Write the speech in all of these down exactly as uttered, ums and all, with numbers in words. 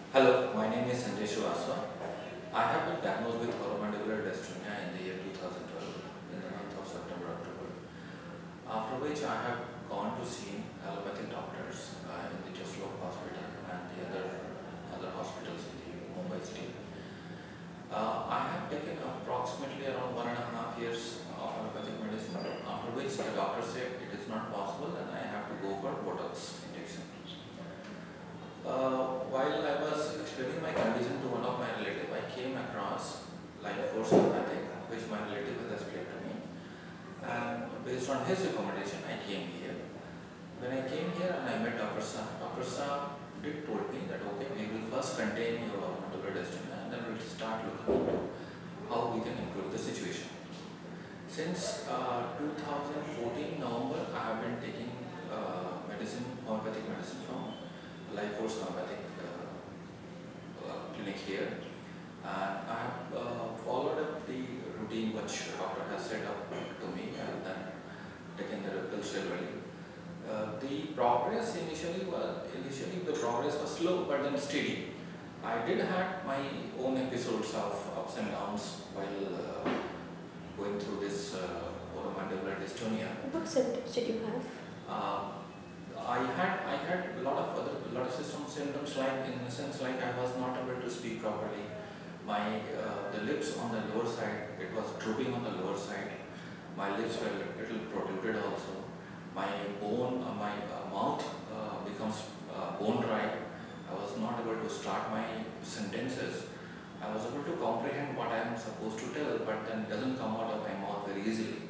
Hello, my name is Sanjay Srivastava. I have been diagnosed with Oromandibular Dystonia in the year two thousand twelve, in the month of September October. After which I have gone to see allopathic doctors uh, in the Slurred hospital and the other other hospitals in the Mumbai city. Uh, I have taken approximately around one and a half years of allopathic medicine, after which the doctor said it is not possible and I have to go for Botox injection. Uh, while I was explaining my condition to one of my relatives, I came across life force homeopathic, which my relative has explained to me, and based on his recommendation, I came here. When I came here and I met Doctor Shah, Doctor Shah did told me that okay, we will first contain your Oromandibular Dystonia and then we will start looking into how we can improve the situation. Since uh, two thousand fourteen November, I have been taking uh, medicine, homeopathic medicine from Life Force Homeopathic uh, uh, clinic here, and I have uh, followed up the routine which doctor has set up to me and then taken the pills regularly. Uh, the progress initially was initially the progress was slow but then steady. I did have my own episodes of ups and downs while uh, going through this uh, Oromandibular Dystonia. What symptoms did you have? Uh, I had I had a lot of other lot of system symptoms, like in the sense like I was not able to speak properly. My uh, the lips on the lower side, it was drooping on the lower side. My lips were a little protruded also. My bone, uh, my uh, mouth uh, becomes uh, bone dry. I was not able to start my sentences. I was able to comprehend what I am supposed to tell, but then it doesn't come out of my mouth very easily.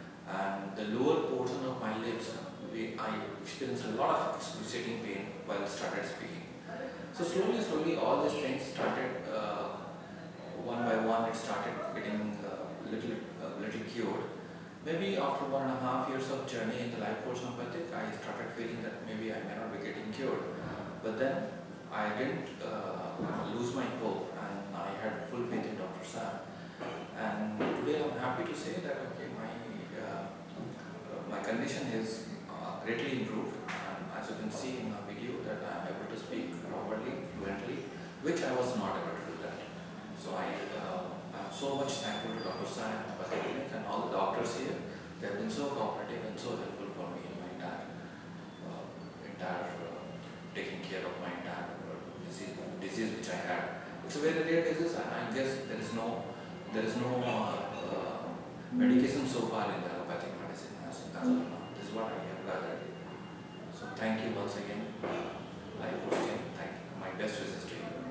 And the lower portion of my lips, we, I experienced a lot of excruciating pain while I started speaking. So slowly, slowly, all these things started, uh, one by one, it started getting uh, little, uh, little cured. Maybe after one and a half years of journey in the Life Force Homeopathic, I started feeling that maybe I may not be getting cured. But then I didn't uh, lose my hope, and I had full faith in Doctor Shah. And today I'm happy to say that okay, my uh, my condition is uh, greatly improved, and as you can see in the video that I am able to speak properly, fluently, which I was not able to do that. So I uh, am so much thankful to Doctor Shah and Homeopathic Clinic and all the doctors here. They have been so cooperative and so helpful for me in my entire uh, entire uh, taking care of my entire uh, disease, disease which I had. It's a very rare disease, and I guess there is no there is no uh, uh, medication so far in the allopathic medicine as, as of now. This is what I have gathered. So thank you once again. I would thank you. My best wishes to you.